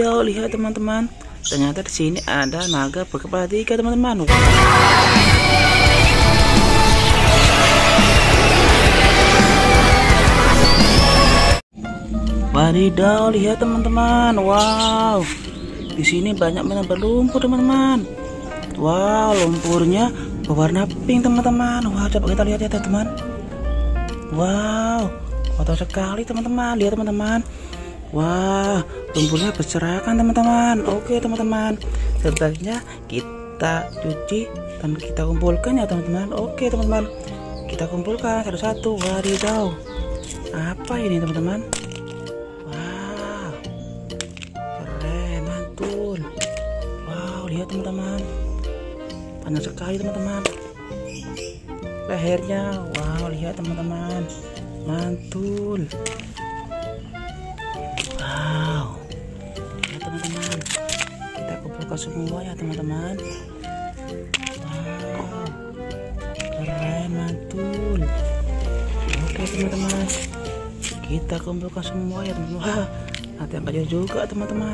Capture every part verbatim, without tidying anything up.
Wadidaw, lihat teman-teman. Ternyata di sini ada naga berkepala tiga, teman-teman. Wadidaw, lihat teman-teman. Wow, di sini banyak mainan berlumpur, teman-teman. Wow, lumpurnya berwarna pink, teman-teman. Wah, coba kita lihat ya, teman-teman. Wow, kotor sekali, teman-teman. Lihat, teman-teman. Wah, lumpurnya berserakan, teman-teman. Oke, teman-teman, sebaiknya kita cuci dan kita kumpulkan ya, teman-teman. Oke, teman-teman, kita kumpulkan satu-satu. Wadidaw, apa ini, teman-teman? Wow, keren, mantul. Wow, lihat, teman-teman, banyak sekali, teman-teman. Lehernya, wow, lihat, teman-teman, mantul. Wow, ya teman-teman, kita kumpulkan semua ya, teman-teman. Wow, keren, mantul. Oke, teman-teman, kita kumpulkan semua ya, teman-teman. Wah, ada yang kecil juga, teman-teman.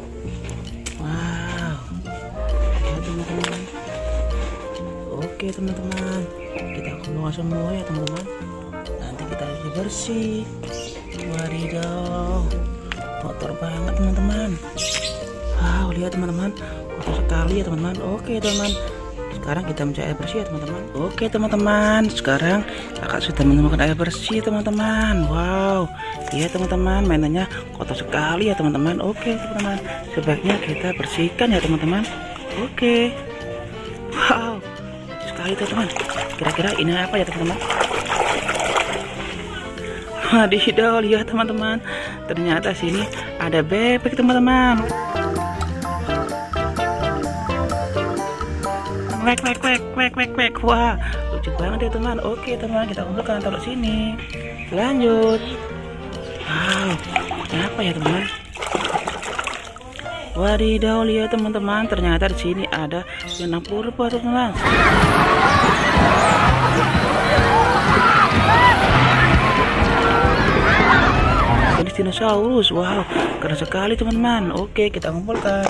Wow, ya teman-teman. Oke, teman-teman, kita kumpulkan semua ya, teman-teman. Nanti kita cuci bersih. Wadidaw, kotor banget, teman-teman. Wow, lihat, teman-teman, kotor sekali ya, teman-teman. Oke, teman-teman, sekarang kita mencari air bersih ya, teman-teman. Oke, teman-teman, sekarang kakak sudah menemukan air bersih, teman-teman. Wow, lihat, teman-teman, mainannya kotor sekali ya, teman-teman. Oke, teman-teman, sebaiknya kita bersihkan ya, teman-teman. Oke. Wow, sekali, teman-teman. Kira-kira ini apa ya, teman-teman? Wadidaw, lihat, teman-teman, ternyata sini ada bebek, teman-teman. Wek wek wek wek wek wek. Wah, lucu banget ya, teman. Oke, teman, kita kumpulkan, taruh sini. Lanjut. Wow, apa ya, teman? Wadidaw, lihat, teman-teman, ternyata di sini ada enam puluh rupiah, teman-teman. Dinosaurus. Wow, keren sekali, teman-teman. Oke, kita kumpulkan.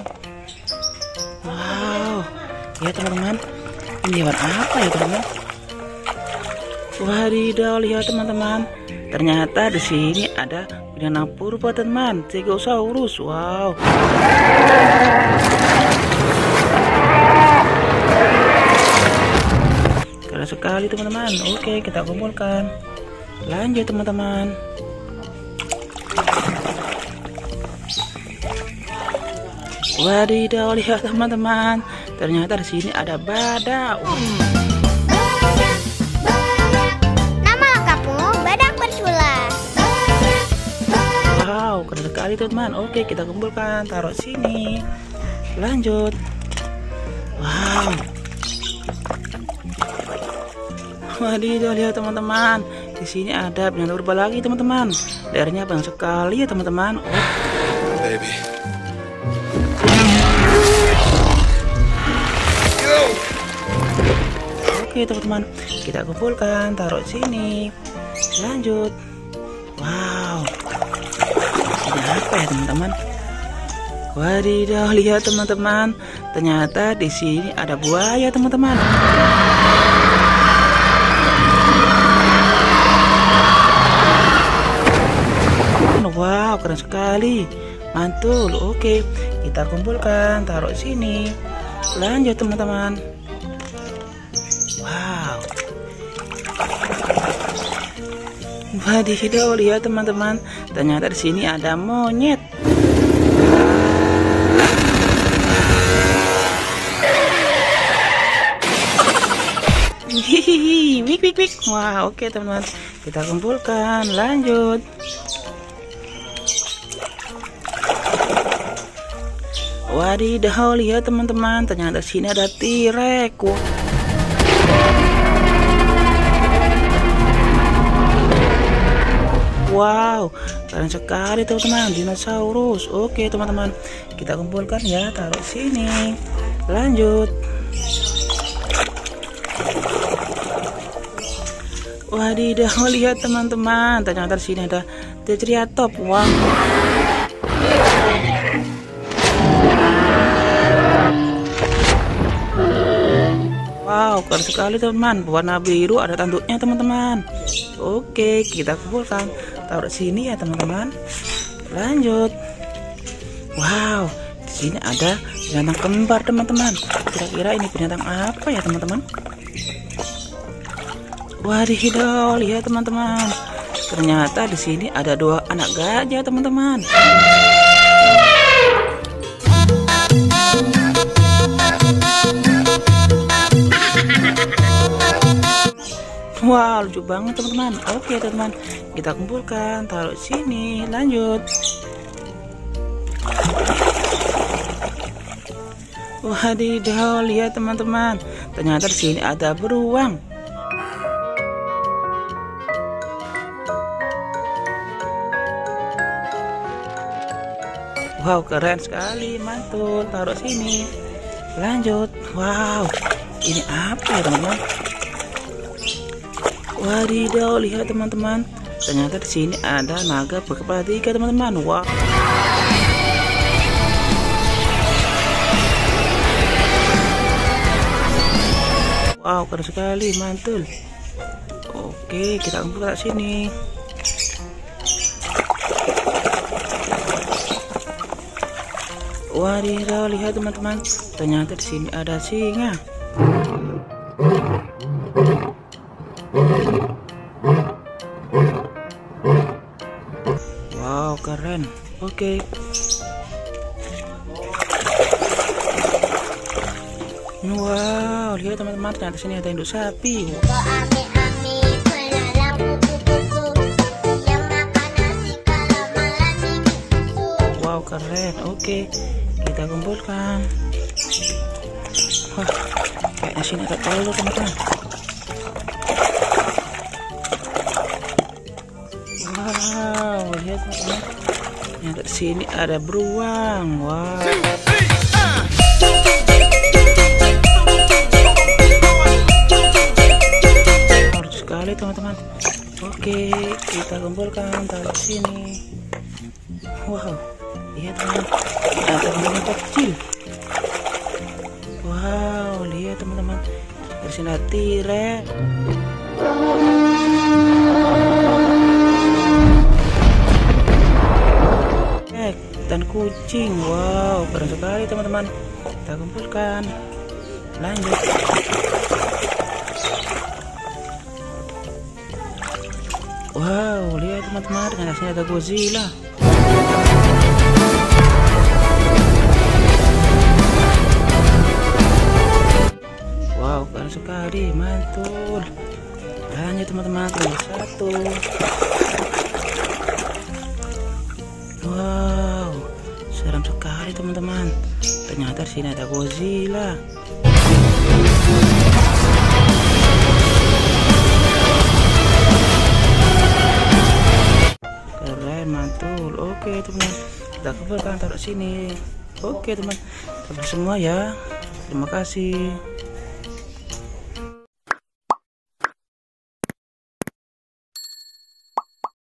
Wow, ya, teman-teman, ini hewan apa ya, teman-teman? Wadidaw, lihat, teman-teman, ternyata di sini ada enam puluh rupiah, teman, Stegosaurus. Wow, keren sekali, teman-teman. Oke, kita kumpulkan. Lanjut, teman-teman. Wadidaw, lihat, teman-teman, ternyata di sini ada badak. Nama lengkapmu Badak Bersulas. Wow, keren sekali, teman-teman. Oke, kita kumpulkan, taruh sini. Lanjut. Wow. Wadidaw, lihat, teman-teman, di sini ada binatang purba lagi, teman-teman. Lehernya banyak sekali ya, teman-teman. Oh. Baby. Oke, teman-teman, kita kumpulkan, taruh sini. Lanjut. Wow, ini apa ya, teman-teman? Wadidaw, lihat, teman-teman, ternyata di sini ada buaya, teman-teman. Wow, keren sekali, mantul. Oke, kita kumpulkan, taruh sini. Lanjut, teman-teman. Wow, wadidaw, lihat, teman-teman, ternyata di sini ada monyet. Hihihi, wik wik wik. Wah, oke, teman-teman, kita kumpulkan. Lanjut. Wadidaw, lihat, teman-teman, ternyata di sini ada T-Rex. Wow, keren sekali, teman-teman, dinosaurus. Oke, teman-teman, kita kumpulkan ya, taruh sini. Lanjut. Wadidaw, lihat, teman-teman, ternyata di sini ada Triceratops. Wow. Wow, keren sekali teman-teman. Warna biru ada tanduknya teman-teman. Oke, kita kumpulkan. Taruh sini ya teman-teman. Lanjut. Wow, di sini ada binatang kembar teman-teman. Kira-kira ini binatang apa ya teman-teman? Wadidaw, lihat teman-teman. Ternyata di sini ada dua anak gajah teman-teman. Wow, lucu banget teman-teman. Oke teman-teman, kita kumpulkan, taruh sini. Lanjut. Wadidaw, lihat teman-teman. Ternyata di sini ada beruang. Wow, keren sekali, mantul. Taruh sini. Lanjut. Wow, ini apa ya teman-teman? Wadidaw, lihat teman-teman. Ternyata di sini ada naga berkepala tiga teman-teman. Wow. Wow, keren sekali, mantul. Oke, kita kumpul ke sini. Wadidaw, lihat teman-teman. Ternyata di sini ada singa. Wow, keren. Oke. Wow, lihat teman-teman, ternyata sini ada induk sapi. Wow, keren. Oke, kita kumpulkan. Wah, kayaknya sini ada telur teman-teman. Wow, lihat teman-teman. Ternyata di sini ada beruang. Wow. Sekali teman-teman. Oke, kita kumpulkan, taruh sini. Wow, lihat teman-teman, ada bunga kecil. Wow, lihat teman-teman, dari sini ada tirek. Eh, dan kucing. Wow, keren sekali teman-teman. Kita kumpulkan. Lanjut. Wow, lihat teman-teman, ternyata sini ada Godzilla. Wow, keren sekali, mantul. Lanjut teman-teman, tinggal satu. Wow, seram sekali teman-teman. Ternyata di sini ada Godzilla. Mantul. Oke teman, kita kumpulkan, taruh sini. Oke teman, sampai semua ya. Terima kasih.